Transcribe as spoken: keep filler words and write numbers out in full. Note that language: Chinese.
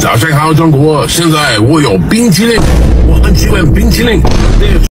早上好，中国！现在我有冰淇淋，我很喜欢冰淇淋。